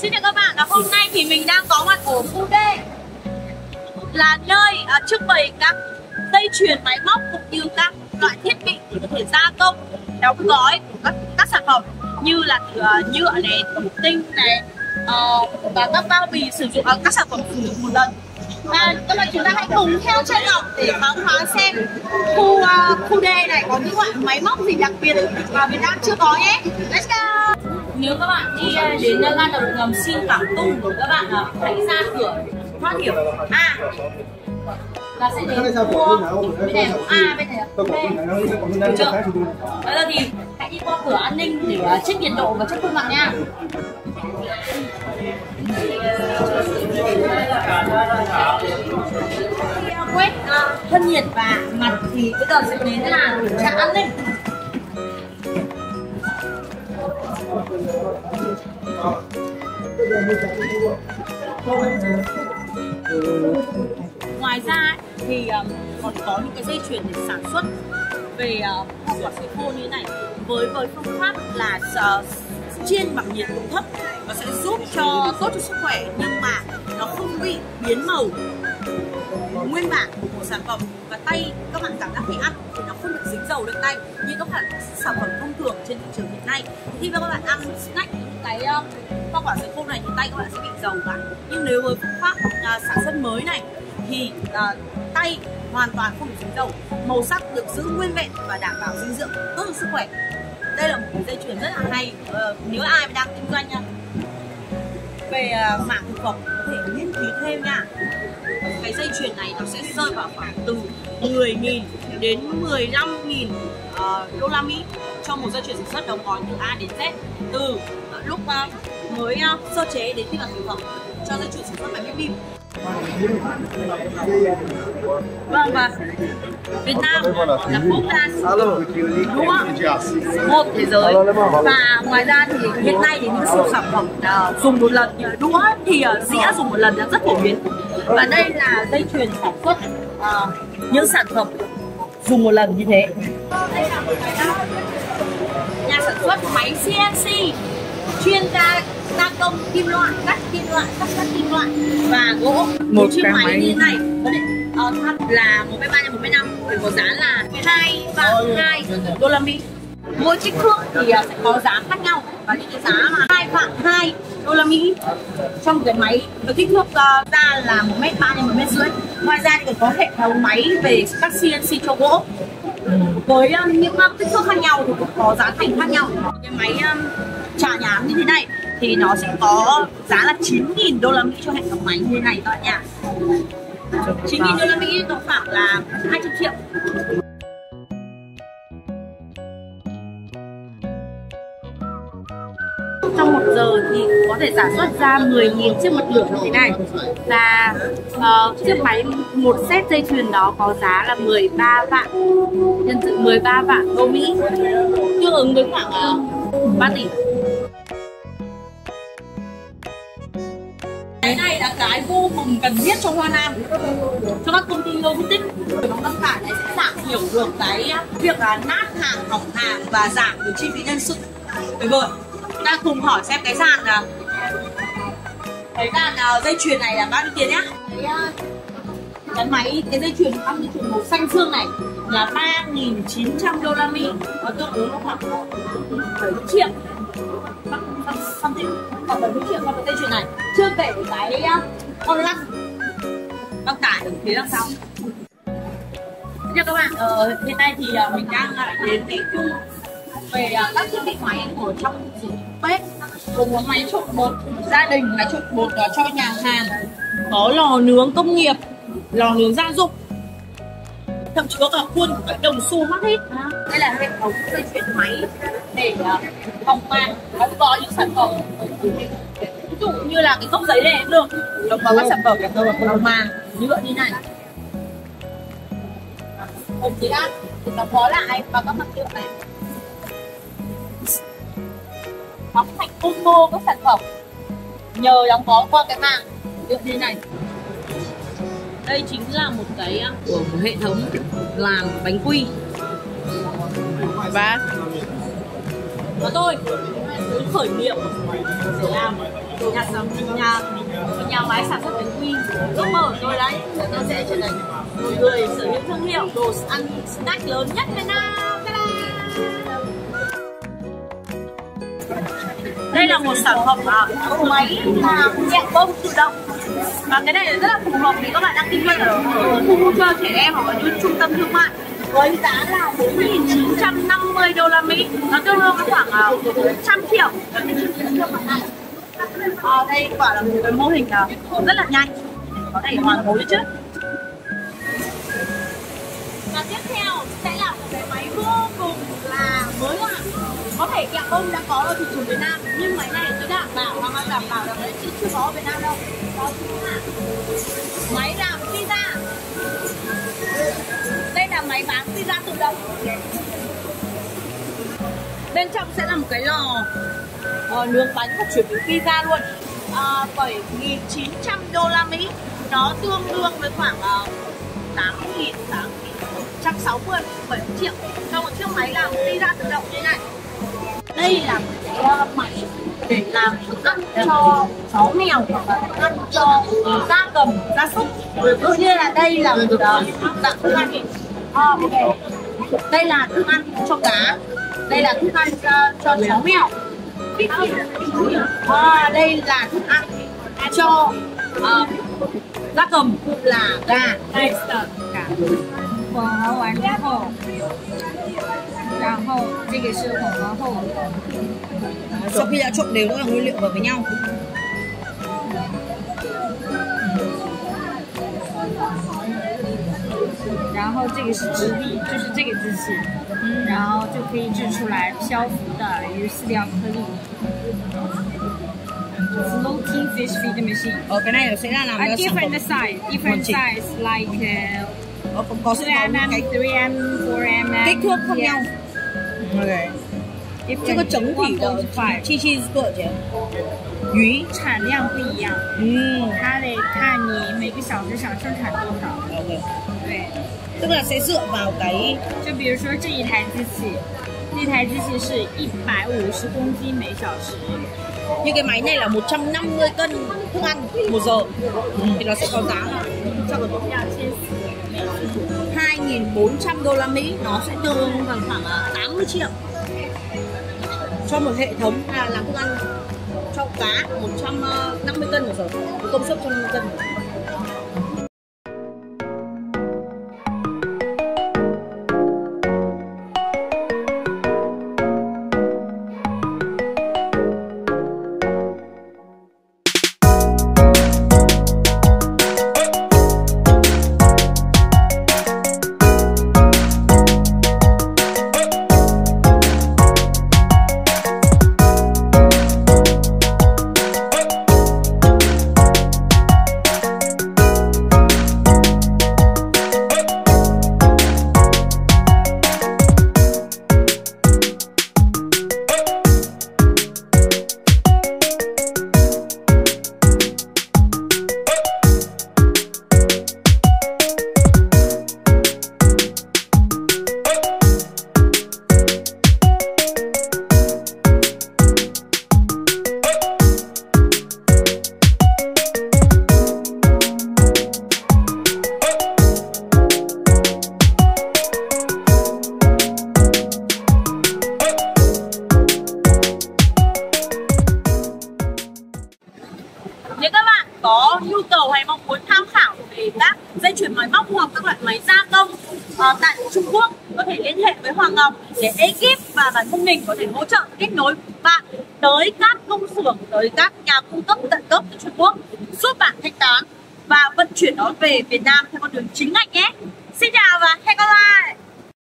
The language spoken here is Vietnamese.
Xin chào các bạn, hôm nay thì mình đang có mặt ở khu D, là nơi trưng bày các dây chuyền máy móc cũng như các loại thiết bị để có thể gia công, đóng gói của các sản phẩm như là nhựa này, thủy tinh này, và các bao bì sử dụng các sản phẩm sử dụng một lần. Các bạn chúng ta hãy cùng theo chân Ngọc để khám phá xem khu D này có những loại máy móc gì đặc biệt mà Việt Nam chưa có nhé. Let's go! Nếu các bạn đi đến ga tàu điện ngầm Xin Cảng Tung, các bạn hãy ra cửa thoát hiểm A là sẽ đến mua bên này A, bên này B, được chưa? Bây giờ thì hãy đi qua cửa an ninh để check nhiệt độ và check khuôn mặt nha. Quét thân nhiệt và mặt thì bây giờ sẽ đến là kiểm tra an ninh. Ngoài ra thì còn có những cái dây chuyền để sản xuất về hoa quả sấy khô như thế này với phương pháp là chiên bằng nhiệt độ thấp. Nó sẽ giúp cho tốt cho sức khỏe nhưng mà nó không bị biến màu nguyên bản của sản phẩm, và tay các bạn cảm giác khi ăn thì nó không bị dính dầu lên tay như các sản phẩm thông thường trên thị trường hiện nay. Khi mà các bạn ăn snack cái hoa quả sấy khô này thì tay các bạn sẽ bị dầu cả. Nhưng nếu với phương pháp sản xuất mới này thì tay hoàn toàn không bị dính dầu, màu sắc được giữ nguyên vẹn và đảm bảo dinh dưỡng tốt cho sức khỏe. Đây là một cái dây chuyền rất là hay. Nếu ai đang kinh doanh về mảng thực phẩm có thể nghiên cứu thêm nha. Cái dây chuyền này nó sẽ rơi vào khoảng từ 10.000 đến 15.000 đô la Mỹ cho một dây chuyền sản xuất đóng gói từ A đến Z, từ lúc mới sơ chế đến khi vào thành phẩm cho dây chuyền sản xuất bánh bim. Vâng, và Việt Nam là quốc gia đũa một thế giới, và ngoài ra thì hiện nay thì những sản phẩm dùng một lần, đũa thì dĩa dùng một lần là rất phổ biến, và đây là dây chuyền sản xuất những sản phẩm dùng một lần như thế. Đây là một cái nhà sản xuất máy CNC chuyên gia công kim loại, cắt kim loại và gỗ. Một chiếc máy như thế này có thể là 1,3 x 1,5 thì có giá là 2,2 đô la Mỹ. Mỗi kích thước thì sẽ có giá khác nhau, và những cái giá mà 2,2 đô la Mỹ trong cái máy với kích thước ra là 1,3 x 1,5 m. Ngoài ra thì còn có hệ thống máy về các CNC cho gỗ với những kích thước khác nhau thì cũng có giá thành khác nhau. Cái máy trà nhám như thế này thì nó sẽ có giá là 9.000 đô la Mỹ cho hệ thống máy như thế này các bạn nha. 9.000 đô la Mỹ nó khoảng là 200 triệu. Trong 1 giờ thì có thể sản xuất ra 10.000 chiếc bật lửa như thế này, và chiếc máy một set dây chuyền đó có giá là 13 vạn nhân sự 13 vạn đô Mỹ, tương ứng với khoảng 3 tỷ. Cái này là cái vô cùng cần thiết cho Hoa Nam, cho các công ty logistics. Nó đăng tải này sẽ giảm thiểu được cái việc là nát hàng, hỏng hàng và giảm được chi phí nhân sự. Bởi vậy ta cùng hỏi xem cái dàn dây chuyền này là bao nhiêu tiền nhá. Cái dây chuyền màu xanh dương này là 3.900 đô la Mỹ, và tương ứng nó khoảng 7 triệu. Khoảng 7 triệu cho cái dây chuyền này, chưa kể cái con lăn đăng tải ở phía đằng sau. Thưa các bạn, hiện nay thì mình đang đến cái khu về các thiết bị máy của trong bếp, gồm có máy trộn bột gia đình, máy trộn bột cho nhà hàng, có lò nướng công nghiệp, lò nướng gia dụng, thậm chí có cả khuôn của cái đồng xu mắc hết. Đây là hệ thống dây chuyền máy để phòng màng, có những sản phẩm ví dụ như là cái cốc giấy này cũng được, nó có các sản phẩm phòng màng nhựa như này, hộp thức ăn thì nó có lại và các mặt nhựa này đóng thành combo các sản phẩm nhờ đóng gói qua cái màng như thế này. Đây chính là một cái của một hệ thống làm bánh quy, và tôi khởi nghiệp để làm đồ nhà máy sản xuất bánh quy. Ước mơ của tôi đấy là tôi sẽ trở thành một người sở hữu thương hiệu đồ ăn snack lớn nhất Việt Nam. Đây là một sản phẩm máy làm nhẹ bông tự động, và cái này rất là phù hợp để các bạn đang kinh doanh ở khu vui chơi trẻ em hoặc ở những trung tâm thương mại, với giá là 4.950 đô la Mỹ, nó tương đương với khoảng 100 triệu. Đây quả là một cái mô hình rất là nhanh, có thể hoàn hối chứ. Và tiếp theo sẽ là một cái máy vô cùng là mới lạ. Có thể kẹo bông đã có ở thị trường Việt Nam, nhưng máy này tôi đảm bảo là nó chưa có ở Việt Nam đâu. Đó chính là máy làm pizza. Đây là máy bán pizza tự động. Bên trong sẽ là một cái lò nướng bánh và chuyển đến pizza luôn. 7.900 đô la Mỹ, nó tương đương với khoảng 160 7 triệu cho một chiếc máy làm pizza tự động như này. Đây là một cái máy để làm thức ăn cho chó mèo, ăn cho gia cầm, gia súc. Tự nhiên là đây là một dạng thức ăn. Đây là thức ăn cho cá, đây là thức ăn cho chó mèo. Đây là thức ăn cho gia cầm là gà. Đây là gà. 混合完之后，然后这个是混合后， sau khi đã trộn đều tất cả nguyên liệu vào với nhau. 然后这个是直立，就是这个机器，然后就可以制出来漂浮的鱼饲料颗粒。Floating fish feed machine. Cái này sẽ là làm different size like có 3mm, 3mm, 4mm. kích thước khác nhau. Okay. Chứ có trống thì chi cỡ chứ. 鱼产量不一样，它得看你每个小时想生产多少。对， tức là sẽ dựa vào cái， 就比如说这一台机器，这台机器是150公斤每小时。 như cái máy này là 150 cân thức ăn một giờ, thì nó sẽ có giá là 2.400 đô la Mỹ, nó sẽ tương đương vào khoảng 80 triệu cho một hệ thống làm thức ăn cho cá 150 cân một giờ, công suất 150 cân. Nếu các bạn có nhu cầu hay mong muốn tham khảo về các dây chuyền máy móc hoặc các loại máy gia công tại Trung Quốc, có thể liên hệ với Hoàng Ngọc để ekip và bản thân mình có thể hỗ trợ kết nối bạn tới các công xưởng, tới các nhà cung cấp tận gốc từ Trung Quốc, giúp bạn thanh toán và vận chuyển nó về Việt Nam theo con đường chính ngạch nhé. Xin chào và hẹn gặp lại.